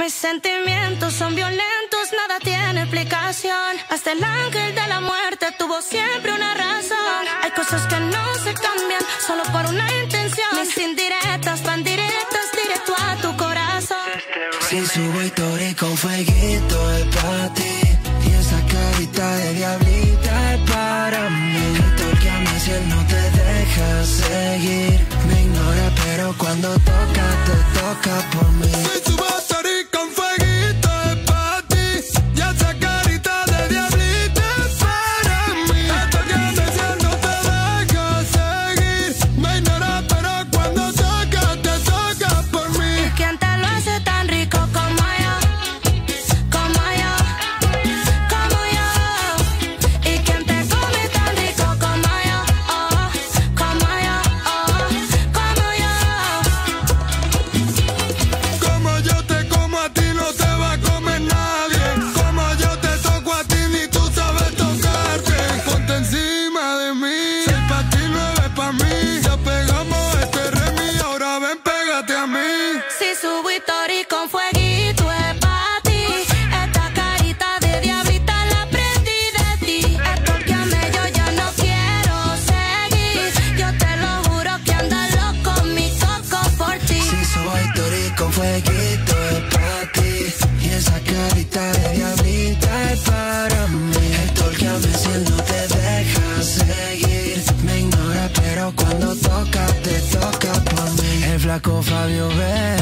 Mis sentimientos son violentos, nada tiene explicación. Hasta el ángel de la muerte tuvo siempre una razón. Hay cosas que no se cambian solo por una intención. Mis indirectas van directas directo a tu corazón. Si subo historia con fueguito es para ti, y esa carita de diablita es para mí. Tócame si él no te deja seguir. Me ignora pero cuando toca te toca por mí. Si subo historia con fueguito es para ti, y esa carita de diablita es para mí. Tócame si él no te deja seguir. Me ignora pero cuando toca te toca por mí. ¿Y quién te lo hace tan rico como yo? Como yo, como yo. ¿Y quién te come tan rico como yo? Oh, como yo, oh, como yo. Como yo te como a ti no te va a comer nadie. Como yo te toco a ti ni tú sabes tocarte. Ponte encima de mí, si pa' ti no es pa' mí. Ya pegamos este remi, ahora ven pégate a mí. Si subo historia con fueguito es pa' ti. Esta carita de diablita la aprendí de ti. Estorqueame, yo ya no quiero seguir. Yo te lo juro que anda loco mi coco por ti. Si subo historia con fueguito es para ti, y esa carita de diablita es para mí. Tócame si él no te deja seguir. Me ignora pero cuando toca te toca por mí. El flaco Fabio ve